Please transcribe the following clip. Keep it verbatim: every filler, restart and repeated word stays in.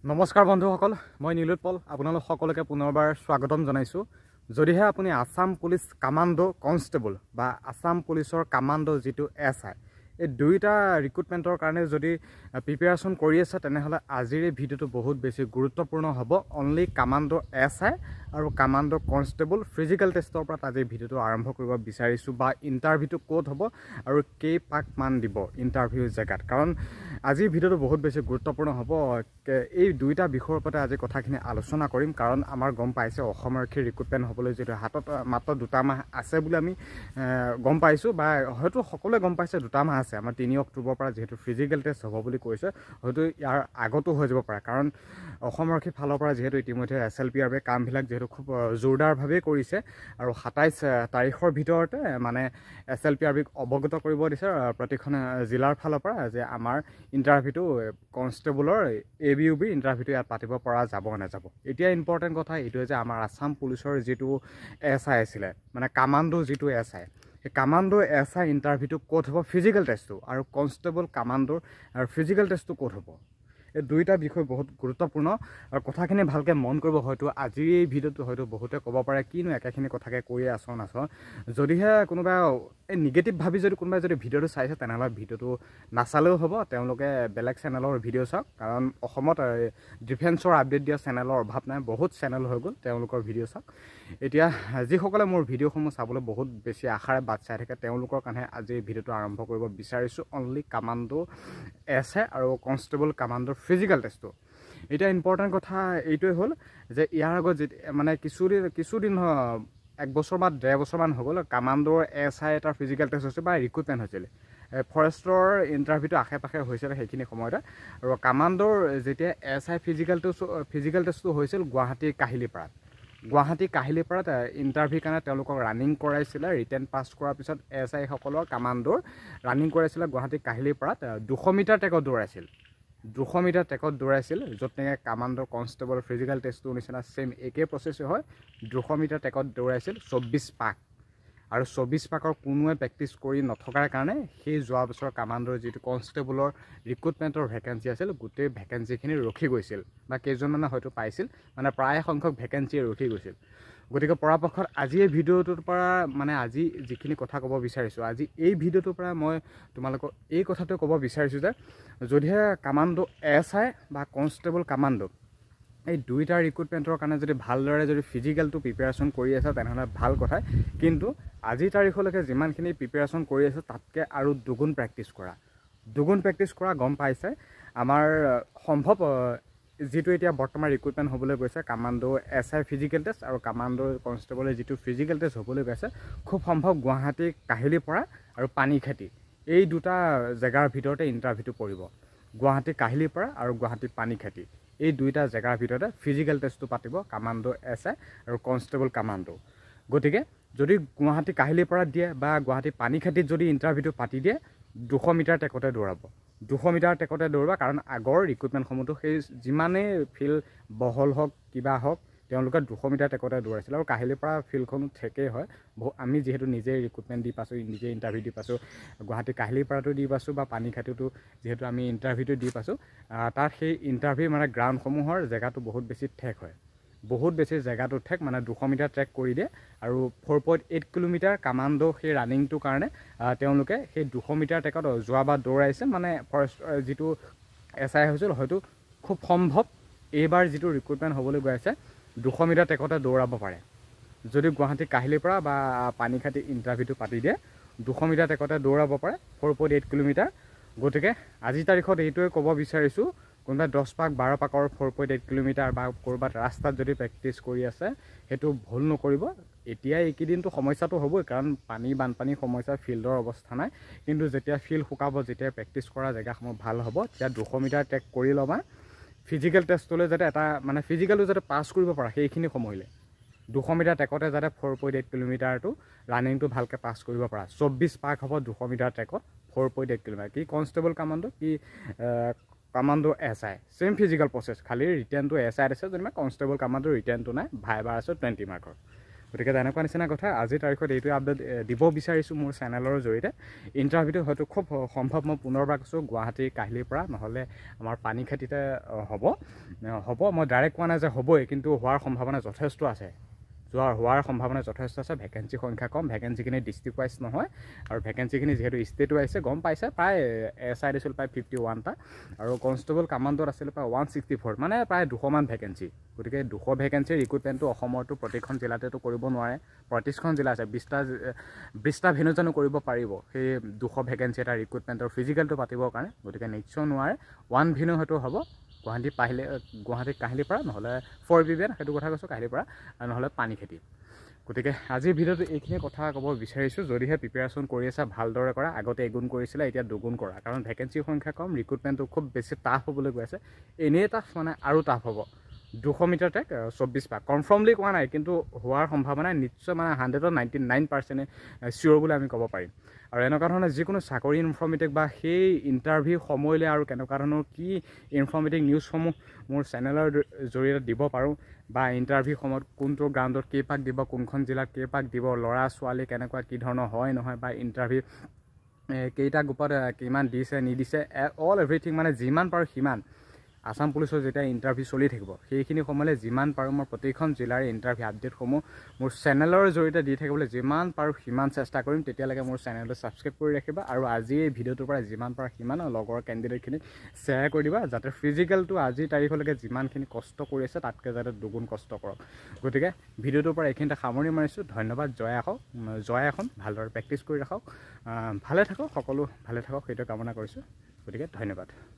নমস্কাৰ বন্ধুসকল, মই নীলোৎপল আপোনালোক সকলোকে পুনৰবাৰ স্বাগতম জনাইছো। যদিহে আপুনি আসাম পুলিচ কামাণ্ডো কনষ্টেবল বা আসাম পুলিচৰ কামাণ্ডো যেটো এছ আই এই দুইটা ৰিক্ৰুটমেণ্টৰ কাৰণে যদি প্ৰিপেয়াৰেশ্যন কৰি আছে তেনেহ'লে আজিৰ এই ভিডিঅ'টো বহুত বেছি গুৰুত্বপূৰ্ণ হ'ব। অনলি কামাণ্ডো এছ আই আৰু কামাণ্ডো কনষ্টেবল ফিজিকেল টেষ্টৰ পৰা আজি ভিডিঅ'টো আৰম্ভ কৰিব বিচাৰিছোঁ বা ইণ্টাৰভিউটো ক'ত হ'ব আৰু কেই পাক মান দিব ইণ্টাৰভিউ জেগাত, কাৰণ আজিৰ ভিডিঅ'টো বহুত বেছি গুৰুত্বপূৰ্ণ হ'ব। এই দুইটা বিষয়ৰ ওপৰতে আজি কথাখিনি আলোচনা কৰিম, কাৰণ আমাৰ গম পাইছে অসম আৰক্ষীৰ ৰিক্ৰুটমেণ্ট হ'বলৈ যিটো হাতত মাত্ৰ দুটা মাহ আছে বুলি আমি গম পাইছোঁ, বা হয়তো সকলোৱে গম পাইছে দুটা মাহ আছে। আমাৰ তিনি অক্টোবৰৰ পৰা যিহেতু ফিজিকেল টেষ্ট হ'ব বুলি কৈছে, হয়তো ইয়াৰ আগতো হৈ যাব পাৰে, কাৰণ অসম আৰক্ষীৰ ফালৰ পৰা যিহেতু ইতিমধ্যে এছ এল পি আৰ কামবিলাক যিহেতু খুব জোৰদাৰভাৱেই কৰিছে আৰু সাতাইছ তাৰিখৰ ভিতৰতে মানে এছ এল পি আৰ বিক অৱগত কৰিব দিছে প্ৰতিখন জিলাৰ ফালৰ পৰা যে আমাৰ ইণ্টাৰভিউটো কনষ্টেবলৰ এ বি ইউ বি ইণ্টাৰভিউটো ইয়াত পাতিব পৰা যাব নাযাব। এতিয়া ইম্পৰ্টেণ্ট কথা এইটোৱে যে আমাৰ আসাম পুলিচৰ যিটো এছ আই আছিলে, মানে কামাণ্ডো যিটো এছ আই, এই কামাণ্ডো এছ আই ইণ্টাৰভিউটো ক'ত হ'ব, ফিজিকেল টেষ্টটো, আৰু কনষ্টেবল কামাণ্ডোৰ আৰু ফিজিকেল টেষ্টটো ক'ত হ'ব, এই দুইটা বিষয় বহুত গুৰুত্বপূৰ্ণ আৰু কথাখিনি ভালকৈ মন কৰিব। হয়তো আজিৰ এই ভিডিঅ'টো হয়তো বহুতে ক'ব পাৰে কিনো একেখিনি কথাকে কৈয়ে আছ নাচ, যদিহে কোনোবা এই নিগেটিভ ভাবি যদি কোনোবাই যদি ভিডিঅ'টো চাইছে তেনেহ'লে ভিডিঅ'টো নাচালেও হ'ব, তেওঁলোকে বেলেগ চেনেলৰ ভিডিঅ' চাওক, কাৰণ অসমত ডিফেন্সৰ আপডেট দিয়া চেনেলৰ অভাৱ নাই, বহুত চেনেল হৈ গ'ল, তেওঁলোকৰ ভিডিঅ' চাওক। এতিয়া যিসকলে মোৰ ভিডিঅ'সমূহ চাবলৈ বহুত বেছি আশাৰে বাট চাই থাকে তেওঁলোকৰ কাৰণে আজি এই ভিডিঅ'টো আৰম্ভ কৰিব বিচাৰিছোঁ। অনলি কামাণ্ডো এছ আই আৰু কনষ্টেবল কামাণ্ডোৰ ফিজিকেল টেষ্টটো। এতিয়া ইম্পৰ্টেণ্ট কথা এইটোৱে হ'ল যে ইয়াৰ আগত যে মানে কিছুদিন কিছুদিন এক বছৰ বা ডেৰ বছৰমান হৈ গ'ল কামাণ্ডোৰ এছ আই এটাৰ ফিজিকেল টেষ্ট হৈছিল বা ৰিক্ৰুটমেণ্ট হৈছিলে। ফৰেষ্টৰ ইণ্টাৰভিউটো আশে পাশে হৈছিলে সেইখিনি সময়তে, আৰু কামাণ্ডোৰ যেতিয়া S I physical test physical টেষ্টটো হৈছিল গুৱাহাটীৰ কাহিলীপাৰাত। গুৱাহাটী কাহিলীপাৰাত ইণ্টাৰভিউৰ কাৰণে তেওঁলোকক ৰানিং কৰাইছিলে। ৰিটেন পাছ কৰাৰ পিছত এছ আইসকলৰ কামাণ্ডোৰ ৰানিং কৰাইছিলে গুৱাহাটী কাহিলীপাৰাত। দুশ মিটাৰ ট্ৰেকত দৌৰাইছিল দুশ মিটাৰ ট্ৰেকত দৌৰাইছিল য'ত নেকি কামাণ্ডো কনষ্টেবল ফিজিকেল টেষ্টটোৰ নিচিনা ছেইম একেই প্ৰচেছে হয়। দুশ মিটাৰ ট্ৰেকত দৌৰাইছিল চৌব্বিছ পাক, আৰু চৌব্বিছ পাকৰ কোনোৱে প্ৰেক্টিছ কৰি নথকাৰ কাৰণে সেই যোৱা বছৰ কামাণ্ডোৰ যিটো কনষ্টেবলৰ ৰিক্ৰুটমেণ্টৰ ভেকেঞ্চি আছিল গোটেই ভেকেঞ্চিখিনি ৰখি গৈছিল, বা কেইজনমানে হয়তো পাইছিল, মানে প্ৰায় সংখ্যক ভেকেঞ্চি ৰখি গৈছিল। গতিকে পৰাপক্ষত আজি এই ভিডিঅ'টোৰ পৰা মানে আজি যিখিনি কথা ক'ব বিচাৰিছোঁ, আজি এই ভিডিঅ'টোৰ পৰা মই তোমালোকক এই কথাটো ক'ব বিচাৰিছোঁ যে যদিহে কামাণ্ডো এছ আই বা কনষ্টেবল কামাণ্ডো এই দুইটা ৰিক্ৰুটমেণ্টৰ কাৰণে যদি ভালদৰে যদি ফিজিকেলটো প্ৰিপেয়াৰেশ্যন কৰি আছে তেনেহ'লে ভাল কথাই, কিন্তু আজিৰ তাৰিখলৈকে যিমানখিনি প্ৰিপেয়াৰেশ্যন কৰি আছে তাতকৈ আৰু দুগুণ প্ৰেক্টিছ কৰা দুগুণ প্ৰেক্টিছ কৰা গম পাইছে। আমাৰ সম্ভৱ যিটো এতিয়া বৰ্তমান ৰিক্ৰুটমেণ্ট হ'বলৈ গৈছে commando S I physical test আৰু কামাণ্ডো কনষ্টেবলৰ যিটো ফিজিকেল টেষ্ট হ'বলৈ গৈছে, খুব সম্ভৱ গুৱাহাটী কাহিলীপাৰা আৰু পানীখাইটি এই দুটা জেগাৰ ভিতৰতে ইণ্টাৰভিউটো পৰিব। গুৱাহাটী কাহিলীপাৰা আৰু গুৱাহাটী পানীখাইটি এই দুইটা জেগাৰ ভিতৰতে ফিজিকেল টেষ্টটো পাতিব কামাণ্ডো এছ আই আৰু কনষ্টেবল কামাণ্ডো। গতিকে যদি গুৱাহাটী কাহিলীপাৰাত দিয়ে বা গুৱাহাটী পানীখাইটিত যদি ইণ্টাৰভিউটো পাতি দিয়ে, দুশ মিটাৰ ট্ৰেকতে দৌৰাব দুশ মিটাৰ ট্ৰেকতে দৌৰাব কাৰণ আগৰ ৰিক্ৰুটমেণ্টসমূহতো সেই যিমানেই ফিল্ড বহল হওক কিবা হওক তেওঁলোকে দুশ মিটাৰ ট্ৰেকতে দৌৰাইছিল। আৰু কাহিলীপাৰা ফিল্ডখনো ঠেকেই হয়, বহু আমি যিহেতু নিজেই ৰিক্ৰুটমেণ্ট দি পাইছোঁ, নিজেই ইণ্টাৰভিউ দি পাইছোঁ, গুৱাহাটী কাহিলীপাৰাটো দি পাইছোঁ বা পানীখাইটিতো যিহেতু আমি ইণ্টাৰভিউটো দি পাইছোঁ, তাত সেই ইণ্টাৰভিউ মানে গ্ৰাউণ্ডসমূহৰ জেগাটো বহুত বেছি ঠেক হয়, বহুত বেছি জেগাটো ঠেক, মানে দুশ মিটাৰ ট্ৰেক কৰি দিয়ে আৰু four point eight kilometre commando সেই ৰানিংটোৰ কাৰণে তেওঁলোকে সেই দুশ মিটাৰ ট্ৰেকত যোৱাবাৰ দৌৰাইছে। মানে ফৰেষ্ট যিটো এছ আই হৈছিল হয়তো খুব সম্ভৱ এইবাৰ যিটো ৰিক্ৰুটমেণ্ট হ'বলৈ গৈ আছে দুশ মিটাৰ ট্ৰেকতে দৌৰাব পাৰে। যদি গুৱাহাটী কাহিলীপাৰা বা পানীখাইটি ইণ্টাৰভিউটো পাতি দিয়ে দুশ মিটাৰ ট্ৰেকতে দৌৰাব পাৰে ফ'ৰ পইণ্ট এইট কিলোমিটাৰ। গতিকে আজিৰ তাৰিখত এইটোৱে ক'ব বিচাৰিছোঁ, কোনোবাই দহ পাক বাৰ পাকৰ ফ'ৰ পইণ্ট এইট কিলোমিটাৰ বা ক'ৰবাত ৰাস্তাত যদি প্ৰেক্টিছ কৰি আছে সেইটো ভুল নকৰিব। এতিয়া এইকেইদিনটো সমস্যাটো হ'বই, কাৰণ পানী বানপানীৰ সমস্যা, ফিল্ডৰ অৱস্থা নাই, কিন্তু যেতিয়া ফিল্ড শুকাব, যেতিয়া প্ৰেক্টিছ কৰা জেগাসমূহ ভাল হ'ব তেতিয়া দুশ মিটাৰ ট্ৰেক কৰি ল'বা। ফিজিকেল টেষ্টলৈ যাতে এটা মানে ফিজিকেলটো যাতে পাছ কৰিব পৰা সেইখিনি সময়লৈ দুশ মিটাৰ ট্ৰেকতে যাতে ফ'ৰ পইণ্ট এইট কিলোমিটাৰটো ৰানিংটো ভালকৈ পাছ কৰিব পৰা। চৌব্বিছ পাক হ'ব দুশ মিটাৰ ট্ৰেকত ফ'ৰ পইণ্ট এইট কিলোমিটাৰ। কি কনষ্টেবল কামাণ্ডো কি commando S I same physical process, খালি ৰিটাৰ্ণটো এছ আইত আছে, যেনিবা কনষ্টেবল কামাণ্ডো ৰিটাৰ্ণটো নাই, ভাইবাৰ আছে টুৱেণ্টি মাৰ্কৰ। গতিকে তেনেকুৱা নিচিনা কথা আজিৰ তাৰিখত এইটো আপডেট দিব বিচাৰিছোঁ মোৰ চেনেলৰ জৰিয়তে ইণ্টাৰভিউটো হয়তো খুব সম্ভৱ মই পুনৰবাৰ কৈছোঁ গুৱাহাটী কাহিলীৰ পৰা নহ'লে আমাৰ পানী খেতিতে হ'ব হ'ব মই ডাইৰেক্ট কোৱা নাই যে হ'বই কিন্তু হোৱাৰ সম্ভাৱনা যথেষ্ট আছে যোৱাৰ হোৱাৰ সম্ভাৱনা যথেষ্ট আছে ভেকেঞ্চি সংখ্যা কম ভেকেঞ্চিখিনি ডিষ্ট্ৰিক্ট ৱাইজ নহয় আৰু ভেকেঞ্চিখিনি যিহেতু ষ্টেট ৱাইজে গম পাইছে প্ৰায় এছ আইত আছিল প্ৰায় ফিফটি ওৱানটা আৰু কনষ্টেবল কামাণ্ডোত আছিল প্ৰায় ওৱান ছিক্সটি ফ'ৰ মানে প্ৰায় দুশমান ভেকেঞ্চি গতিকে দুশ ভেকেঞ্চিৰ ৰিক্ৰুটমেণ্টটো অসমৰতো প্ৰতিখন জিলাতেতো কৰিব নোৱাৰে পঁয়ত্ৰিছখন জিলা আছে বিছটা বিছটা ভেনু জানো কৰিব পাৰিব সেই দুশ ভেকেঞ্চি এটা ৰিক্ৰুটমেণ্টৰ ফিজিকেলটো পাতিবৰ কাৰণে গতিকে নিশ্চয় নোৱাৰে ওৱান ভেনু হয়তো হ'ব গুৱাহাটী পাহিলে গুৱাহাটীত কাহিলীৰ পৰা নহ'লে ফ'ৰ বিবিএন সেইটো কথা কৈছোঁ কাহিলীৰ পৰা নহ'লে পানী খেতি গতিকে আজিৰ ভিডিঅ'টো এইখিনি কথা ক'ব বিচাৰিছোঁ যদিহে প্ৰিপেৰেশ্যন কৰি আছা ভালদৰে কৰা আগতে এগুণ কৰিছিলে এতিয়া দুগুণ কৰা কাৰণ ভেকেঞ্চিৰ সংখ্যা কম ৰিক্ৰুটমেণ্টটো খুব বেছি টাফ হ'বলৈ গৈ আছে এনেই টাফ মানে আৰু টাফ হ'ব দুশ মিটাৰ টেক চৌব্বিছ পাক কনফাৰ্মলি কোৱা নাই কিন্তু হোৱাৰ সম্ভাৱনা নিশ্চয় মানে হাণ্ড্ৰেডত নাইণ্টি নাইন পাৰ্চেণ্টে চিয়'ৰ বুলি আমি ক'ব পাৰিম আৰু এনেকুৱা ধৰণৰ যিকোনো চাকৰি ইনফৰ্মেটিভ বা সেই ইণ্টাৰভিউ সময়লৈ আৰু কেনেকুৱা ধৰণৰ কি ইনফৰ্মেটিভ নিউজসমূহ মোৰ চেনেলৰ জৰিয়তে দিব পাৰোঁ বা ইণ্টাৰভিউ সময়ত কোনটো গ্ৰাউণ্ডত কেইপাক দিব কোনখন জিলাত কেইপাক দিব ল'ৰা ছোৱালী কেনেকুৱা কি ধৰণৰ হয় নহয় বা ইণ্টাৰভিউ কেইটা গ্ৰুপত কিমান দিছে নিদিছে অল এভৰিথিং মানে যিমান পাৰোঁ সিমান আসাম পুলিচৰ যেতিয়া ইণ্টাৰভিউ চলি থাকিব সেইখিনি সময়লৈ যিমান পাৰোঁ মই প্ৰতিখন জিলাৰ ইণ্টাৰভিউ আপডেটসমূহ মোৰ চেনেলৰ জৰিয়তে দি থাকিবলৈ যিমান পাৰোঁ সিমান চেষ্টা কৰিম তেতিয়ালৈকে মোৰ চেনেলটো ছাবস্ক্ৰাইব কৰি ৰাখিবা আৰু আজি এই ভিডিঅ'টোৰ পৰা যিমান পাৰোঁ সিমান লগৰ কেণ্ডিডেটখিনিক শ্বেয়াৰ কৰি দিবা যাতে ফিজিকেলটো আজিৰ তাৰিখলৈকে যিমানখিনি কষ্ট কৰি আছে তাতকৈ যাতে দুগুণ কষ্ট কৰক গতিকে ভিডিঅ'টোৰ পৰা এইখিনিতে সামৰণি মাৰিছোঁ ধন্যবাদ জয় আহক জয় এখন ভালদৰে প্ৰেক্টিছ কৰি ৰাখক ভালে থাকক সকলো ভালে থাকক সেইটো কামনা কৰিছোঁ গতিকে ধন্যবাদ